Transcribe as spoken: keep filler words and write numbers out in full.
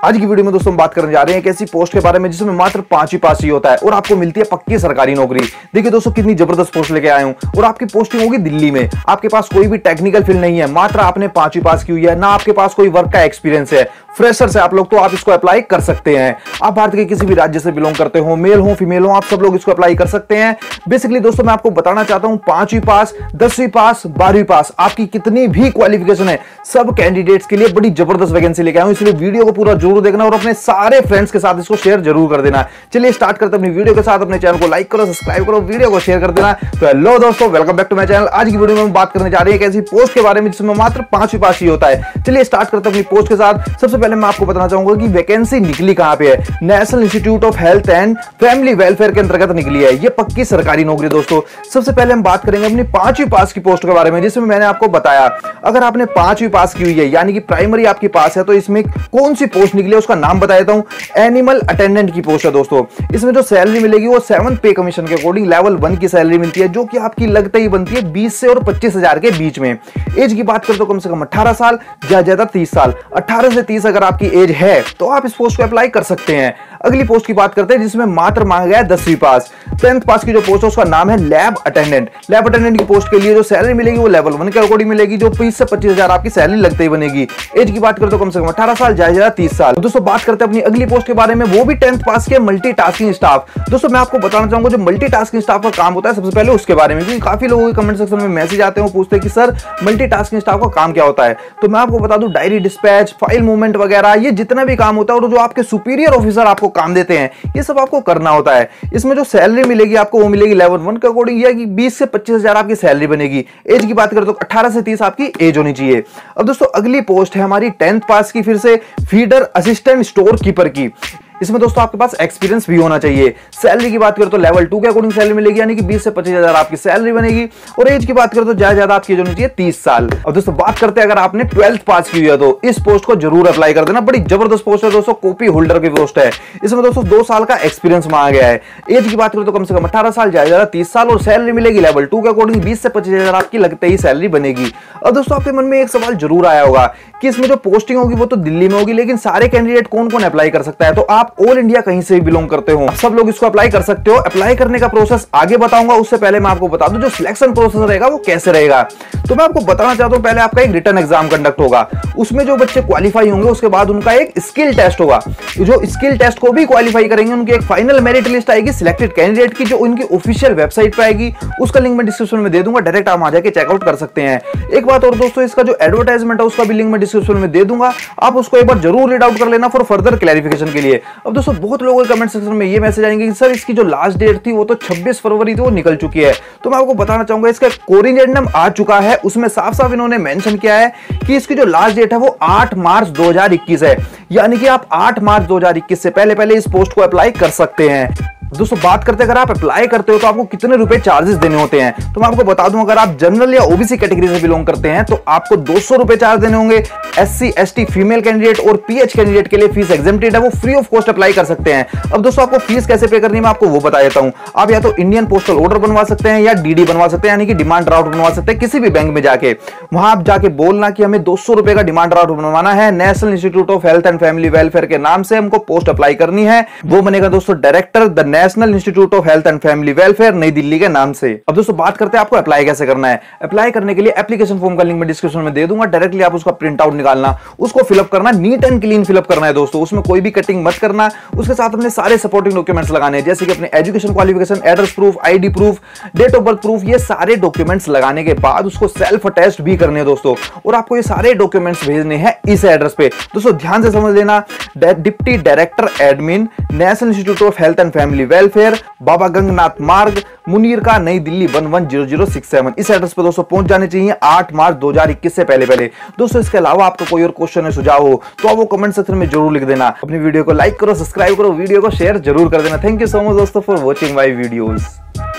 आज की वीडियो में दोस्तों हम बात करने जा रहे हैं एक ऐसी पोस्ट के बारे में जिसमें मात्र पांच ही पास ही होता है और आपको मिलती है पक्की सरकारी नौकरी। देखिए दोस्तों कितनी जबरदस्त पोस्ट लेके आया हूं और आपकी पोस्टिंग होगी दिल्ली में। आपके पास कोई भी टेक्निकल फील्ड नहीं है, मात्र आपने पांचवी पास की हुई है, ना आपके पास कोई वर्क का एक्सपीरियंस है, फ्रेशर से आप लोग, तो आप इसको अप्लाई कर सकते हैं। आप भारत के किसी भी राज्य से बिलोंग करते हो, मेल हो फीमेल हो, आप सब लोग इसको अप्लाई कर सकते हैं। बेसिकली दोस्तों मैं आपको बताना चाहता हूं पांचवी पास, दसवीं पास, बारहवीं पास, आपकी कितनी भी क्वालिफिकेशन है, सब कैंडिडेट्स के लिए बड़ी जबरदस्त वैकेंसी लेके आया हूं। इसलिए वीडियो को पूरा जरूर देखना और अपने सारे फ्रेंड्स के साथ इसको शेयर जरूर कर देना। चलिए स्टार्ट करते हैं अपनी वीडियो के साथ। अपने चैनल को लाइक करो, सब्सक्राइब करो, वीडियो को शेयर कर देना। तो हेलो दोस्तों, welcome back to my channel. आज की वीडियो में हम बात करने जा रहे हैं एक ऐसी पोस्ट के बारे में जिसमें मात्र पांचवी पास ही होता है। चलिए स्टार्ट करते हैं अपनी पोस्ट के साथ। सबसे पहले मैं आपको बताना चाहूंगा कि वैकेंसी निकली कहां पे है। National institute of health and family welfare के अंतर्गत निकली है। ये पक्की सरकारी नौकरी दोस्तों। सबसे पहले हम बात करेंगे अपनी पांचवी पास की पोस्ट के बारे में, जिसमें मैंने आपको बताया अगर आपने पांचवी पास की हुई है यानी कि प्राइमरी आपके पास है, तो इसमें कौन सी पोस्ट निकली है उसका नाम बता देता हूं। एनिमल अटेंडेंट की पोस्ट है दोस्तों। इसमें जो सैलरी मिलेगी वो सेवन पे कमीशन के अकॉर्डिंग लेवल वन की सैलरी मिलती है, जो कि आपकी लगते ही बनती है बीस से और पच्चीस हजार के बीच में। एज की बात करें तो कम से कम अठारह साल, ज्यादा ज्यादा तीस साल। अठारह से तीस अगर आपकी एज है तो आप इस पोस्ट को अप्लाई कर सकते हैं। अगली पोस्ट की बात करते हैं जिसमें मात्र मांगा गया है दसवीं पास। टेंथ पास की जो पोस्ट है उसका नाम है लैब अटेंडेंट। लैब अटेंडेंट की पोस्ट के लिए जो सैलरी मिलेगी वो लेवल वन के अकॉर्डिंग मिलेगी, जो बीस से पच्चीस हजार आपकी सैलरी लगते ही बनेगी। एज की बात करें तो कम से कम अठारह साल, ज्यादा ज्यादा तीस साल। दोस्तों बात करते हैं अपनी अगली पोस्ट के बारे में, वो भी टेंथ पास के मल्टीटास्किंग स्टाफ। दोस्तों मैं आपको बताना चाहूंगा जो मल्टीटास्किंग स्टाफ का काम होता है, सबसे पहले उसके बारे में, क्योंकि काफी लोगों के कमेंट सेक्शन में मैसेज आते हैं, पूछते हैं कि सर मल्टीटास्किंग स्टाफ का काम क्या होता है। तो मैं आपको बता दूं डायरी डिस्पैच, फाइल मूवमेंट वगैरह, ये जितना भी काम होता है और जो आपके सुपीरियर ऑफिसर आपको काम देते हैं, ये सब आपको करना होता है। इसमें जो सैलरी मिलेगी आपको वो मिलेगी लेवल वन के अकॉर्डिंग, या कि बीस से पच्चीस हजार आपकी सैलरी बनेगी। एज की बात करें तो अठारह से तीस आपकी एज होनी चाहिए। अब दोस्तों अगली पोस्ट है हमारी टेंथ पास की, फिर से फीडर असिस्टेंट स्टोर कीपर की। इसमें दोस्तों आपके पास एक्सपीरियंस भी होना चाहिए। सैलरी की बात करें तो लेवल टू के अकॉर्डिंग सैलरी मिलेगी, यानी कि बीस से पच्चीस हजार आपकी सैलरी बनेगी। और एज की बात करें तो ज्यादा ज्यादा आपकी एज होनी चाहिए तीस साल। अब दोस्तों बात करते हैं अगर आपने ट्वेल्थ पास की हुई है तो इस पोस्ट को जरूर अप्लाई कर देना। बड़ी जबरदस्त पोस्ट है दोस्तों, कॉपी होल्डर की पोस्ट है। इसमें दोस्तों दो साल का एक्सपीरियंस मांगा गया है। एज की बात करें तो कम से कम अठारह साल, ज्यादा ज्यादा तीस साल, और सैलरी मिलेगी लेवल टू के अकॉर्डिंग बीस से पच्चीस हजार आपकी लगते ही सैलरी बनेगी। अब दोस्तों आपके मन में एक सवाल जरूर आया होगा कि इसमें जो पोस्टिंग होगी वो तो दिल्ली में होगी, लेकिन सारे कैंडिडेट कौन कौन अप्लाई कर सकता है। तो आप ऑल इंडिया कहीं से भी बिलोंग करते हो, सब लोग इसको अप्लाई कर सकते हो। अप्लाई करने का प्रोसेस आगे बताऊंगा, उससे पहले मैं आपको बता दूं जो सिलेक्शन प्रोसेस रहेगा वो कैसे रहेगा। तो मैं आपको बताना चाहता हूं, पहले आपका एक रिटन एग्जाम कंडक्ट होगा, उसमें जो बच्चे क्वालिफाई होंगे उसके बाद उनका एक स्किल टेस्ट होगा। जो स्किल टेस्ट को भी क्वालिफाई करेंगे उनकी एक फाइनल मेरिट लिस्ट आएगी सिलेक्टेड कैंडिडेट की, जो उनकी ऑफिशियल वेबसाइट पे आएगी। उसका लिंक मैं डिस्क्रिप्शन में दे दूंगा, डायरेक्ट आप वहां जाके चेकआउट कर सकते हैं। एक बात और दोस्तों, इसका जो एडवर्टाइजमेंट है उसका भी लिंक मैं डिस्क्रिप्शन में दे दूंगा, आप उसको एक बार जरूर रीड आउट कर लेना फॉर फर्दर क्लैरिफिकेशन के लिए। अब दोस्तों बहुत लोगों के कमेंट सेक्शन में ये मैसेज आएंगे कि सर इसकी जो लास्ट डेट थी वो तो छब्बीस फरवरी थी, वो निकल चुकी है। तो मैं आपको बताना चाहूंगा इसका कोरिजेंडम आ चुका है, उसमें साफ साफ इन्होंने मेंशन किया है कि इसकी जो लास्ट डेट है वो आठ मार्च दो हज़ार इक्कीस है, यानी कि आप आठ मार्च दो हज़ार इक्कीस से पहले पहले इस पोस्ट को अप्लाई कर सकते हैं। दोस्तों बात करते हैं अगर आप अप्लाई करते हो तो आपको कितने रुपए चार्जेस देने होते हैं। तो मैं आपको बता दूं, अगर आप जनरल या ओबीसी कैटेगरी से बिलोंग करते हैं तो आपको दो सौ रुपए चार्ज देने होंगे। एससी, एसटी, फीमेल कैंडिडेट और पीएच कैंडिडेट के लिए फीस एग्जेम्प्टेड है, वो फ्री ऑफ कॉस्ट अप्लाई कर सकते हैं। अब दोस्तों आपको फीस कैसे पे करनी है मैं आपको वो बता देता हूं। आप या तो इंडियन पोस्टल ऑर्डर बनवा सकते हैं या डीडी बनवा सकते हैं, यानी कि डिमांड ड्राफ्ट बनवा सकते हैं किसी भी बैंक में जाके। वहां आप जाके बोलना कि हमें दो सौ रुपए का डिमांड ड्राफ्ट बनवाना है, national institute of health and family welfare के नाम से हमको पोस्ट अप्लाई करनी है। वो बनेगा दोस्तों director the national institute health and family welfare, New Delhi के नाम से। अब दोस्तों बात करते हैं आपको अप्लाई कैसे करना है। अप्लाई करने के लिए एप्लीकेशन फॉर्म का लिंक मैं डिस्क्रिप्शन में दे दूंगा, डायरेक्टली आप उसका प्रिंट आउट निकालना, उसको फिलअप करना, नीट एंड क्लीन फिलअप करना है दोस्तों, उसमें कोई भी कटिंग मत करना। उसके साथ अपने सारे सपोर्टिंग डॉक्यूमेंट्स लगाने हैं, जैसे कि अपने education qualification, address proof, ID proof, date of birth proof. ये सारे डॉक्यूमेंट्स लगाने के बाद उसको सेल्फ अटेस्ट भी करने हैं दोस्तों, और आपको ये सारे डॉक्यूमेंट्स भेजने हैं इस एड्रेस पे। दोस्तों ध्यान से समझ लेना, deputy director admin, national institute of health and family welfare, Baba Gangnath Marg, Munirka, New Delhi one one zero zero six seven. इस एड्रेस पे दोस्तों पहुंच जाने चाहिए आठ मार्च दो हज़ार इक्कीस से पहले पहले। दोस्तों इसके अलावा आपको कोई और क्वेश्चन है, सुझाव हो तो आप वो कमेंट सेक्शन में जरूर लिख देना। अपनी वीडियो को लाइक करो, सब्सक्राइब करो, वीडियो को शेयर जरूर कर देना। थैंक यू सो मच दोस्तों फॉर वॉचिंग माय वीडियोस।